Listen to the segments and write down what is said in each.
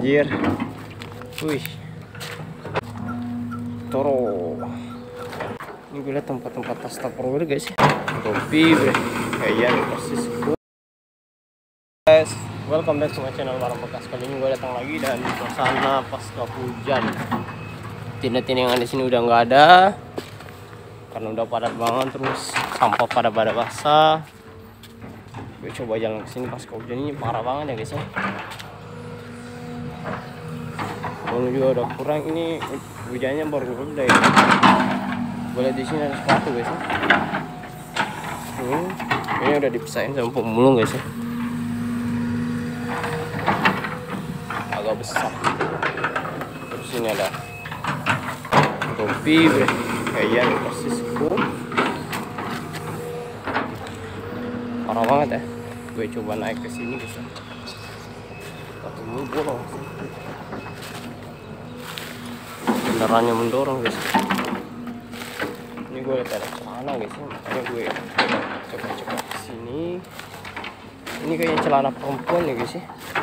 anjir. Wih, Toro. Ini gue liat tempat-tempat astagfirullah guys. Topi bre, kayak persis. Guys, welcome back to my channel Barang Bekas. Kali ini gue datang lagi dan suasana pasca hujan. Tindatin yang ada di sini udah nggak ada karena udah padat banget, terus sampah pada basah. Gue coba jalan ke sini pasca hujan, ini parah banget ya guys ya. Bolu juga udah kurang, ini hujannya baru reda ya. Boleh di sini ada sepatu guys ya. Ini udah dipisahin sama pemulung guys ya. Agak besar. Terus ini ada topi bre, kayak persis. Parah banget ya. Gue coba naik ke sini guys ya. Tapi bolong. Kendaraannya mendorong guys. Ini gue lihat ada celana guys ya, makanya gue coba ke sini. Ini kayaknya celana perempuan ya guys ya.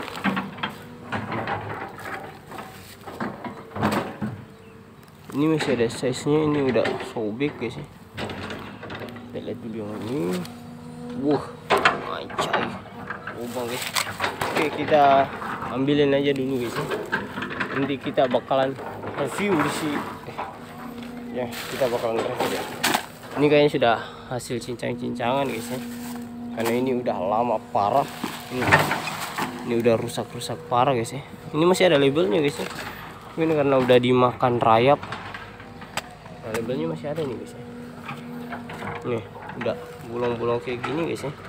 Ini masih ada size nya, ini udah sobek guys ya. Kita lihat dulu yang ini. Wah, anjay, lubang guys. Oke, kita ambilin aja dulu guys ya. Nanti kita bakalan review di sini. Ya, kita bakalan review ya. Ini kayaknya sudah hasil cincang-cincangan guys ya. Karena ini udah lama parah. Ini udah rusak-rusak parah guys ya. Ini masih ada labelnya guys ya. Ini karena udah dimakan rayap. Nah, labelnya masih ada nih guys ya. Nih, udah bolong-bolong kayak gini guys ya.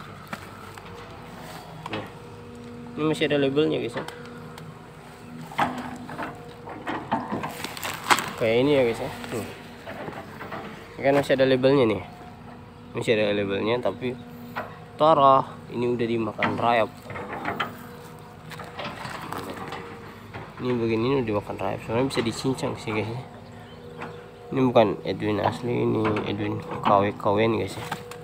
Nih. Ini masih ada labelnya guys ya. Kayak ini ya guys ya. Ini kan masih ada labelnya nih. Masih ada labelnya tapi Tara ini udah dimakan rayap. Ini begini, ini udah dimakan rayap. Sebenarnya bisa dicincang sih guys ya. Ini bukan Edwin asli, ini Edwin KW-KW guys ya.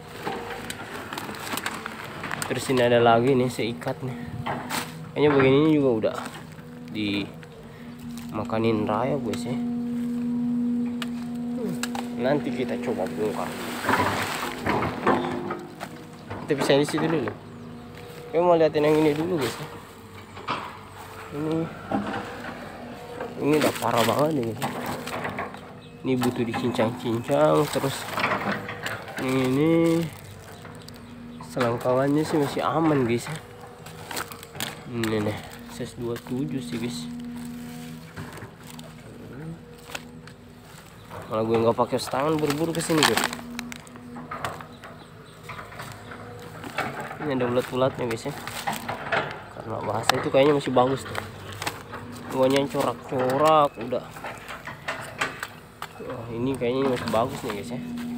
Terus ini ada lagi nih seikat nih. Kayaknya begini juga udah dimakanin rayap guys ya. Nanti kita coba bongkar. Kita bisa di situ dulu. Kita mau liatin yang ini dulu guys ya. Ini udah parah banget nih guys. Ini butuh dicincang-cincang. Terus ini selangkangannya sih masih aman guys ya. Ini nih size 27 sih guys. Kalau gue nggak pakai tangan buru-buru kesini guys. Ini ada ulat-ulatnya guys ya. Karena bahasa itu kayaknya masih bagus tuh. Guanya corak-corak udah. Wah, ini kayaknya masih bagus nih guys ya.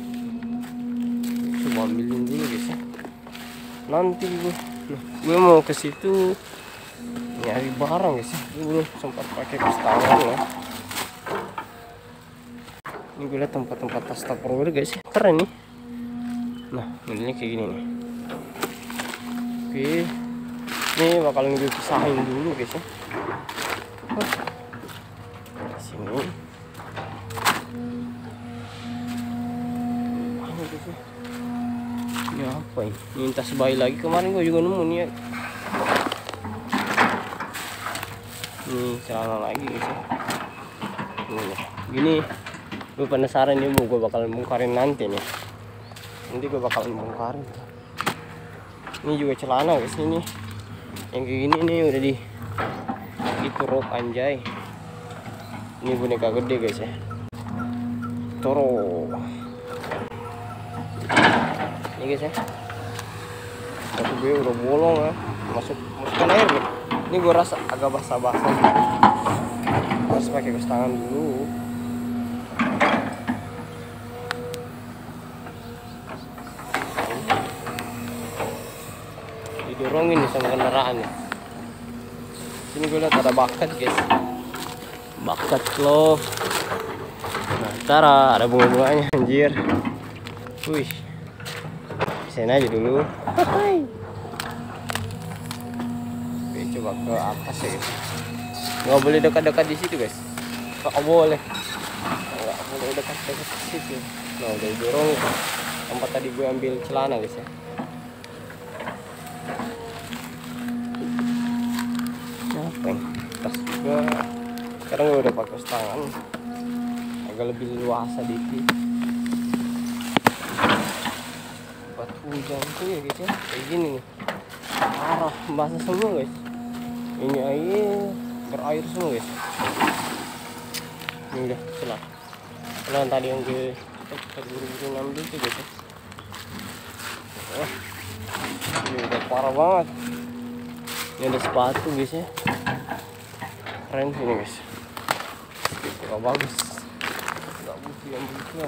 Coba ambilin dulu guys ya. Nanti gue mau ke situ nyari barang guys ya. Gue belum sempat pakai tangan ya. Ini gue liat tempat-tempat astagfirullah guys ya. Keren nih. Nah, modelnya kayak gini nih. Oke. Ini bakalan gue pisahin dulu guys ya. Di sini. Ini apa ini? Ini tas bayi lagi, kemarin gue juga nemu nih ya. Ini celana lagi guys ya. Ini gini. Gue penasaran nih, gue bakalan bongkarin nanti nih. Nanti gue bakalan bongkarin. Ini juga celana guys ini. Yang kayak gini nih udah di itu rok anjay. Ini boneka gede guys ya. Toro. Ini guys ya. Satu gue udah bolong ya. Masukkan air nih. Ini gue rasa agak basah-basah. Harus pakai kaos tangan dulu. Didorongin nih sama kendaraan nih. Sini gue lihat ada bakat guys. Bakat loh. Nah, Tara ada bunga-bunganya anjir. Wih. Pisahin aja dulu. Hai. Oke, coba ke atas ya guys. Nggak boleh dekat-dekat di situ guys. Nggak boleh dekat-dekat di situ. Nah udah dorong tempat tadi gue ambil celana guys ya. Apa yang tas juga. Sekarang gue udah pakai tangan agak lebih luasa dikit. Buat hujan tuh ya guys ya, kayak gini nih. Parah, basah semua guys. Ini air berair semua guys. Ini udah celah. Celah tadi yang gue terburu-buru ngambil tuh guys ya. Wah, ini udah parah banget. Ini ada sepatu guys ya. Keren sini guys. Gak bagus. Gak butuh yang begituan.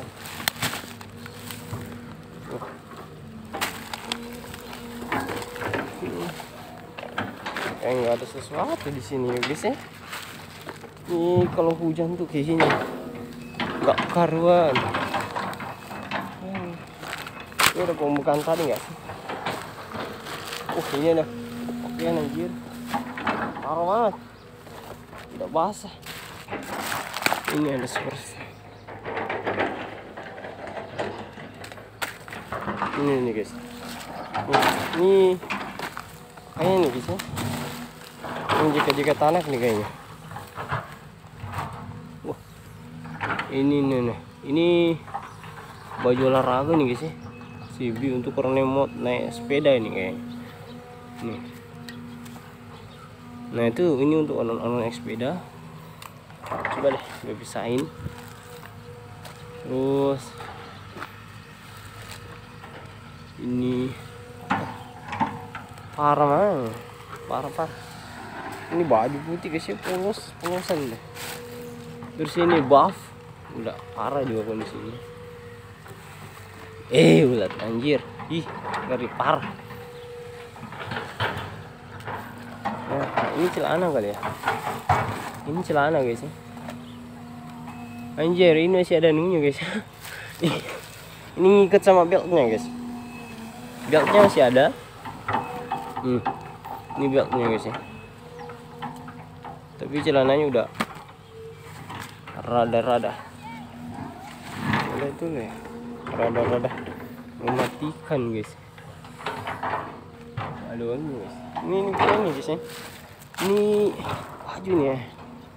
Kayak nggak ada sesuatu di sini ya guys ya. Ini kalau hujan tuh kayak gini nggak karuan. Ini ada pembukaan tadi nggak sih? Ini ada pakaian anjir, parah banget, tidak basah. Ini ada seperti ini nih guys. Ini kayaknya nih guys ya. Ini jika tanah nih kayaknya. Wah, ini nih. Ini baju olahraga nih guys ya. CB untuk orang yang naik sepeda ini kayaknya. Nih. Nah itu ini untuk orang naik sepeda. Coba deh gue pisahin. Terus ini parah. Ini baju putih guys ya, polosan deh. Terus ini buff, udah parah juga kondisinya. Ulat anjir, ngeri parah. Nah, ini celana kali ya. Ini celana guys ya. Anjir, ini masih ada ininya guys. Ini ngikat sama beltnya guys. Beltnya masih ada. Ini beltnya guys ya. Tapi celananya udah rada-rada. Itu nih, rada-rada mematikan guys. Aduh guys. Ini keren nih guys ya. Ini baju nih ya.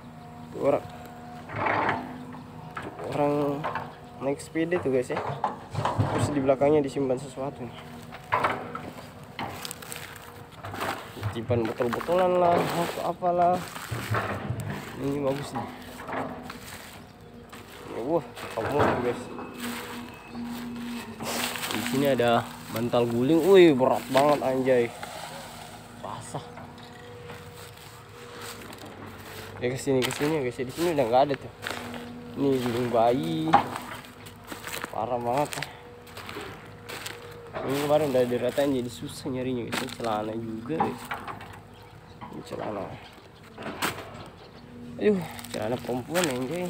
Orang naik sepeda tuh guys ya. Terus di belakangnya disimpan sesuatu nih. Simpan botol-botolan lah, apalah. Ini bagus nih. Wah, kamu guys. Di sini ada bantal guling. Wih, berat banget anjay. Basah. Ya kesini guys. Di sini udah nggak ada tuh. Ini guling bayi. Parah banget. Ini kemarin udah diratain jadi susah nyarinya guys. Ini celana juga guys. Ini celana. Celana perempuan anjay.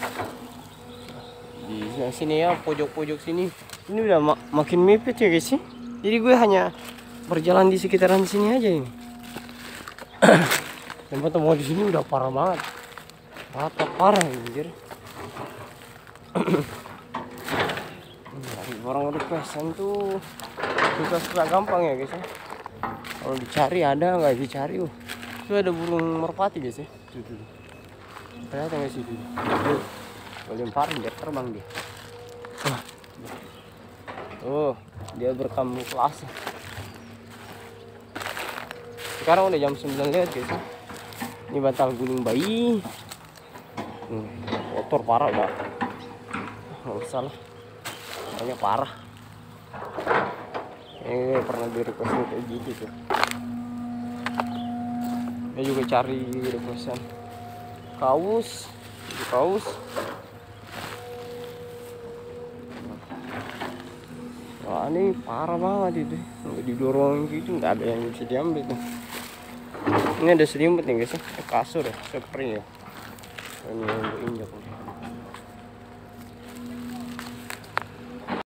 Di sini ya, pojok-pojok sini. Ini udah makin mepet ya guys sih. Jadi gue hanya berjalan di sekitaran sini aja ini. Tempat mau di sini udah parah banget. Rata parah anjir. Orang requestan tuh susah gampang ya guys ya. Kalau dicari ada, nggak dicari itu ada burung merpati guys ya. Tuh. Ternyata nggak sih tuh. Gue lemparin dia terbang dia. Dia berkamuflase. Sekarang udah jam 9 lewat guys ya. Ini bantal guling bayi. Kotor parah udah. Nggak usah lah. Banyak parah. Ini pernah di requestan kayak gitu tuh. Dia juga cari requestan kaos. Wah ini parah banget itu. Nggak didorong gitu, nggak ada yang bisa diambil tuh. Ini ada selimut nih guys ya. Kasur ya, spray ya. Ini yang injak nih.